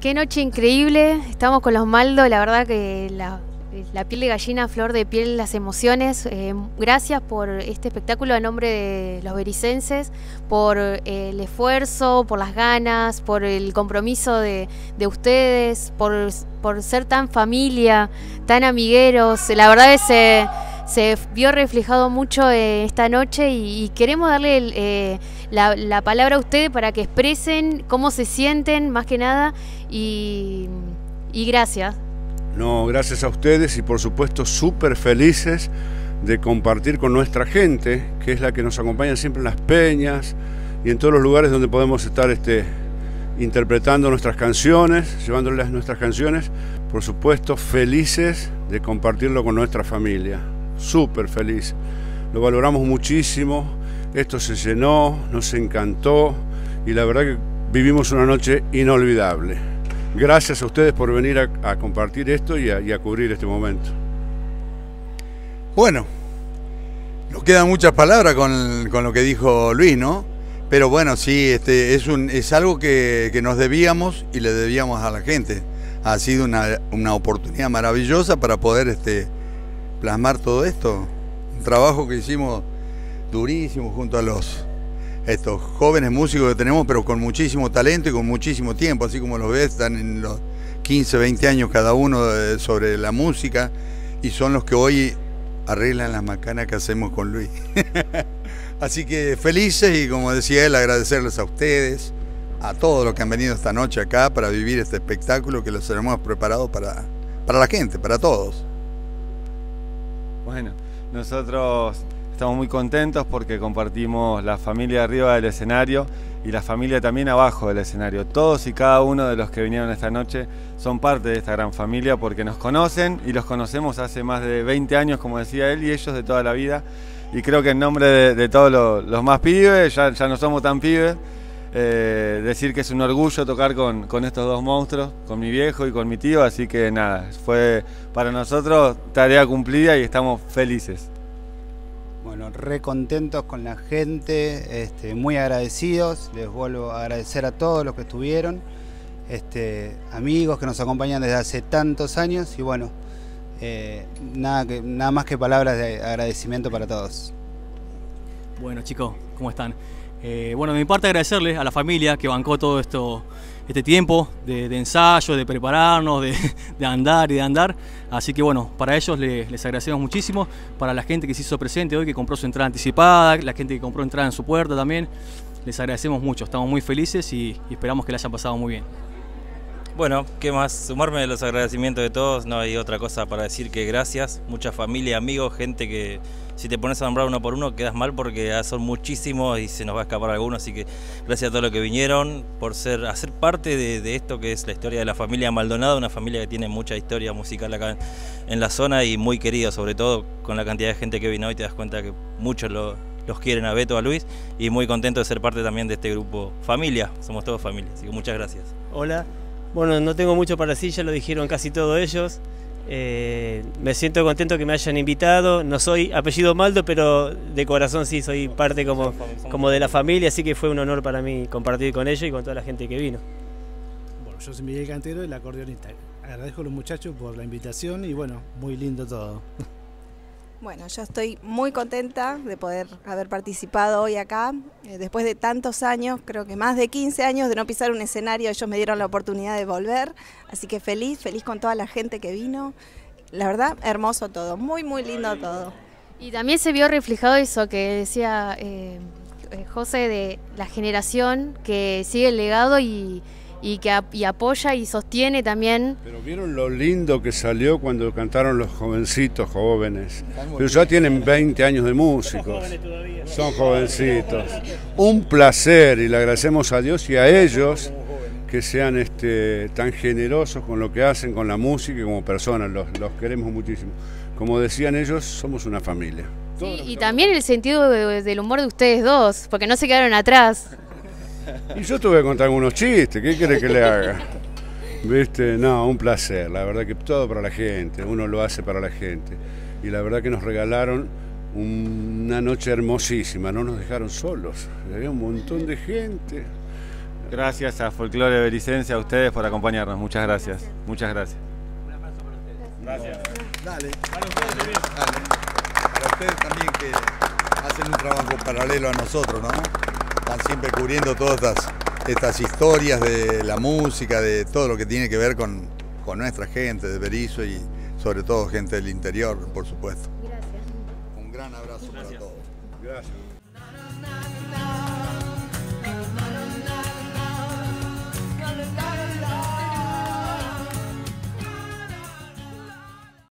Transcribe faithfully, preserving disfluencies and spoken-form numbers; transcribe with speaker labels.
Speaker 1: Qué noche increíble, estamos con los Maldo, la verdad que la, la piel de gallina, flor de piel, las emociones. Eh, gracias por este espectáculo a nombre de los bericenses, por eh, el esfuerzo, por las ganas, por el compromiso de, de ustedes, por, por ser tan familia, tan amigueros. La verdad es que se, se vio reflejado mucho eh, esta noche y, y queremos darle el, eh, la, la palabra a ustedes para que expresen cómo se sienten, más que nada, y, y gracias.
Speaker 2: No, gracias a ustedes y por supuesto súper felices de compartir con nuestra gente, que es la que nos acompaña siempre en las peñas y en todos los lugares donde podemos estar este, interpretando nuestras canciones, llevándoles nuestras canciones. Por supuesto, felices de compartirlo con nuestra familia, súper feliz. Lo valoramos muchísimo, esto se llenó, nos encantó y la verdad que vivimos una noche inolvidable. Gracias a ustedes por venir a, a compartir esto y a, y a cubrir este momento.
Speaker 3: Bueno, nos quedan muchas palabras con, con lo que dijo Luis, ¿no? Pero bueno, sí, este, es, un, es algo que, que nos debíamos y le debíamos a la gente. Ha sido una, una oportunidad maravillosa para poder este, plasmar todo esto. Un trabajo que hicimos durísimo junto a los... estos jóvenes músicos que tenemos, pero con muchísimo talento y con muchísimo tiempo, así como los ves, están en los quince, veinte años cada uno sobre la música y son los que hoy arreglan las macanas que hacemos con Luis. Así que felices y, como decía él, agradecerles a ustedes, a todos los que han venido esta noche acá para vivir este espectáculo que los hemos preparado para, para la gente, para todos.
Speaker 4: Bueno, nosotros estamos muy contentos porque compartimos la familia arriba del escenario y la familia también abajo del escenario. Todos y cada uno de los que vinieron esta noche son parte de esta gran familia porque nos conocen y los conocemos hace más de veinte años, como decía él, y ellos de toda la vida. Y creo que en nombre de, de todos los, los más pibes, ya, ya no somos tan pibes, eh, decir que es un orgullo tocar con, con estos dos monstruos, con mi viejo y con mi tío, así que nada, fue para nosotros tarea cumplida y estamos felices.
Speaker 5: Bueno, re contentos con la gente, este, muy agradecidos, les vuelvo a agradecer a todos los que estuvieron, este, amigos que nos acompañan desde hace tantos años y bueno, eh, nada, que, nada más que palabras de agradecimiento para todos.
Speaker 6: Bueno chicos, ¿cómo están? Eh, bueno, de mi parte agradecerles a la familia que bancó todo esto, este tiempo de, de ensayo, de prepararnos, de, de andar y de andar. Así que bueno, para ellos les, les agradecemos muchísimo. Para la gente que se hizo presente hoy, que compró su entrada anticipada, la gente que compró entrada en su puerta también, les agradecemos mucho. Estamos muy felices y, y esperamos que la hayan pasado muy bien.
Speaker 7: Bueno, ¿qué más? Sumarme a los agradecimientos de todos, no hay otra cosa para decir que gracias. Mucha familia, amigos, gente que si te pones a nombrar uno por uno quedas mal porque son muchísimos y se nos va a escapar alguno, así que gracias a todos los que vinieron por ser, hacer parte de, de esto que es la historia de la familia Maldonado, una familia que tiene mucha historia musical acá en, en la zona y muy querida, sobre todo con la cantidad de gente que vino hoy te das cuenta que muchos lo, los quieren a Beto, a Luis y muy contento de ser parte también de este grupo familia, somos todos familia, así que muchas gracias.
Speaker 8: Hola. Bueno, no tengo mucho para decir, ya lo dijeron casi todos ellos. Eh, me siento contento que me hayan invitado. No soy apellido Maldo, pero de corazón sí, soy parte como, como de la familia, así que fue un honor para mí compartir con ellos y con toda la gente que vino.
Speaker 9: Bueno, yo soy Miguel Cantero, el acordeonista. Agradezco a los muchachos por la invitación y bueno, muy lindo todo.
Speaker 10: Bueno, yo estoy muy contenta de poder haber participado hoy acá. Eh, después de tantos años, creo que más de quince años de no pisar un escenario, ellos me dieron la oportunidad de volver. Así que feliz, feliz con toda la gente que vino. La verdad, hermoso todo, muy, muy lindo todo.
Speaker 1: Y también se vio reflejado eso que decía eh, José, de la generación que sigue el legado y... Y que y apoya y sostiene también.
Speaker 2: Pero vieron lo lindo que salió cuando cantaron los jovencitos jóvenes. Pero ya tienen veinte años de músicos. Son jovencitos. Un placer y le agradecemos a Dios y a ellos que sean este, tan generosos con lo que hacen, con la música y como personas. Los, los queremos muchísimo. Como decían ellos, somos una familia.
Speaker 1: Sí, y también el sentido de, del humor de ustedes dos, porque no se quedaron atrás.
Speaker 2: Y yo te voy a contar algunos chistes, ¿qué querés que le haga? ¿Viste? No, un placer, la verdad que todo para la gente, uno lo hace para la gente. Y la verdad que nos regalaron una noche hermosísima, no nos dejaron solos, había un montón de gente.
Speaker 4: Gracias a Folclore Bericense, a ustedes por acompañarnos. Muchas gracias. Muchas gracias.
Speaker 6: Un abrazo para ustedes.
Speaker 4: Gracias.
Speaker 3: Dale.
Speaker 6: Para ustedes también.
Speaker 3: Dale. Para ustedes también que hacen un trabajo paralelo a nosotros, ¿no? Están siempre cubriendo todas estas, estas historias de la música, de todo lo que tiene que ver con, con nuestra gente de Berisso y sobre todo gente del interior, por supuesto.
Speaker 1: Gracias.
Speaker 3: Un gran abrazo
Speaker 6: Gracias.
Speaker 3: para todos.
Speaker 2: Gracias.